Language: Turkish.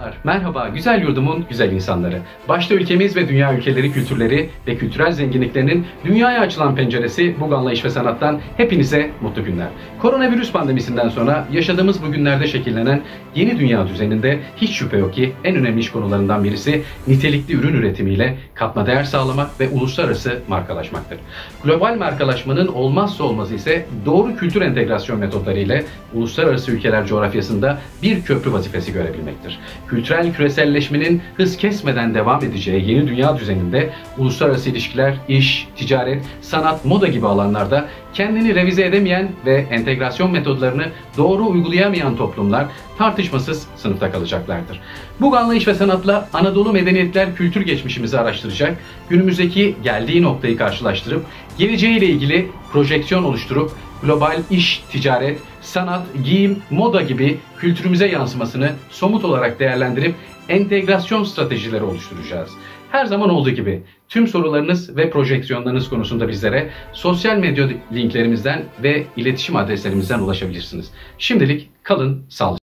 Merhaba, güzel yurdumun güzel insanları. Başta ülkemiz ve dünya ülkeleri kültürleri ve kültürel zenginliklerinin dünyaya açılan penceresi Bugan'la İş ve Sanat'tan hepinize mutlu günler. Koronavirüs pandemisinden sonra yaşadığımız bu günlerde şekillenen yeni dünya düzeninde hiç şüphe yok ki en önemli iş konularından birisi nitelikli ürün üretimiyle katma değer sağlamak ve uluslararası markalaşmaktır. Global markalaşmanın olmazsa olmazı ise doğru kültür entegrasyon metotları ile uluslararası ülkeler coğrafyasında bir köprü vazifesi görebilmektir. Kültürel küreselleşmenin hız kesmeden devam edeceği yeni dünya düzeninde uluslararası ilişkiler, iş, ticaret, sanat, moda gibi alanlarda kendini revize edemeyen ve entegrasyon metodlarını doğru uygulayamayan toplumlar tartışmasız sınıfta kalacaklardır. Bugan'la İş ve Sanat'la Anadolu medeniyetler kültür geçmişimizi araştıracak, günümüzdeki geldiği noktayı karşılaştırıp, geleceğiyle ilgili projeksiyon oluşturup, global iş, ticaret, sanat, giyim, moda gibi kültürümüze yansımasını somut olarak değerlendirip entegrasyon stratejileri oluşturacağız. Her zaman olduğu gibi tüm sorularınız ve projeksiyonlarınız konusunda bizlere sosyal medya linklerimizden ve iletişim adreslerimizden ulaşabilirsiniz. Şimdilik kalın sağlıcakla.